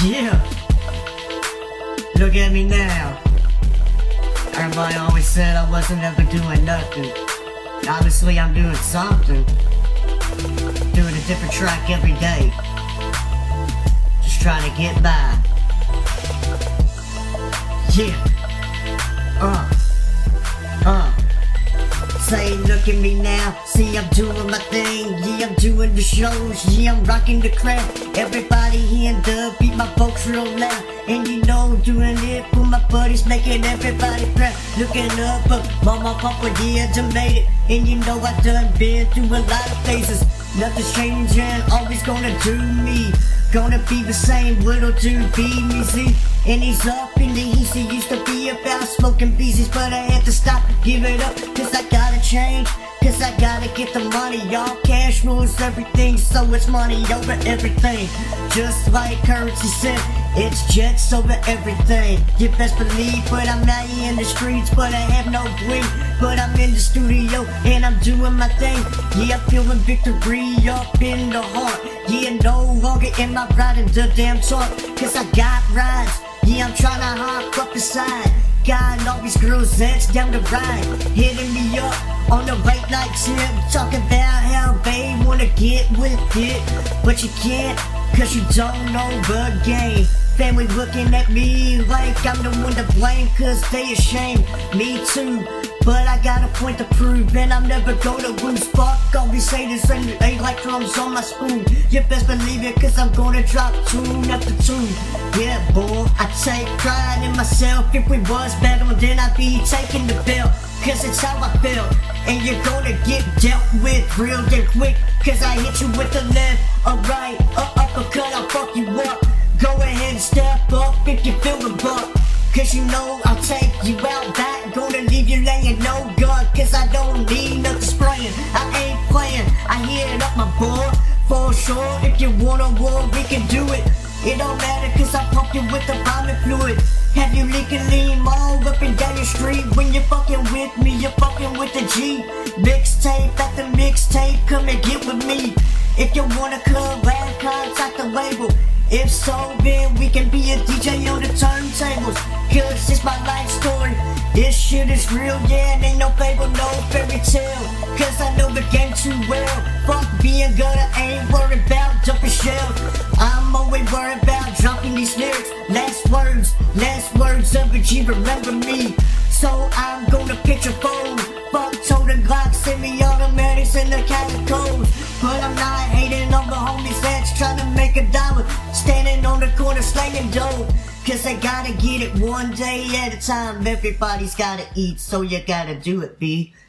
Yeah. Look at me now. Everybody always said I wasn't ever doing nothing. Obviously I'm doing something. Doing a different track every day. Just trying to get by. Yeah. Say, look at me now, see I'm doing my thing. Yeah, I'm doing the shows, yeah, I'm rocking the crowd. Everybody hand up, beat my folks real loud. And you know, doing it for my buddies, making everybody proud. Looking up, mama, papa, yeah, done made it. And you know I done been through a lot of phases. Nothing's changing, always gonna do me. Gonna be the same, little dude, be me, see. And he's up in the east, he used to be about smoking pieces. But I had to stop, give it up, cause I gotta change. Cause I gotta get the money, y'all. Cash rules everything, so it's money over everything. Just like currency said, it's jets over everything. You best believe, but I'm out here in the streets, but I have no bling. But I'm in the studio, and I'm doing my thing. Yeah, I'm feeling victory up in the heart. Yeah, no longer am I riding the damn talk, cause I got rides. Yeah, I'm trying to hop up the side. Got all these girls that's down the ride, hitting me up on the late night tip, talking about how they wanna get with it. But you can't, cause you don't know the game. Family looking at me like I'm the one to blame, cause they ashamed. Me too, but I got a point to prove, and I'm never gonna lose. Fuck all these haters, and it ain't like crumbs on my spoon. You best believe it, cause I'm gonna drop tune after tune. Yeah, boy, I take pride in myself. If we was battling, then I'd be taking the belt, cause it's how I feel. And you're gonna get dealt with real damn quick, cause I hit you with the left, a right, a uppercut, I'll fuck you up. Go ahead and step up if you feel the buck, cause you know I'll take you out back. Gonna leave you laying no gun, cause I don't need nothing spraying. I ain't playing, I hear it up my board. For sure, if you want a war, we can do it. It don't matter, cause I pump you with the vomit fluid. Have you leaking lean all up and down your street? When you're fucking with me, you're fucking with the G. Mixtape after mixtape, come and get with me. If you wanna collab, contact the label. If so, then we can be a DJ on the turntables, cause it's my life story. This shit is real, yeah, it ain't no fable, no fairy tale. Cause I know the game too well. Fuck being good, I ain't worried about jumping shells. I'm always worried about dropping these lyrics. Last words of a G, remember me. So I'm gonna pitch a phone. Fuck toting Glocks, semi-automatics and the catacombs. But I'm not hating on the homies that's trying to make a dollar, standing on the corner slanging dough. Cause I gotta get it one day at a time. Everybody's gotta eat, so you gotta do it, B.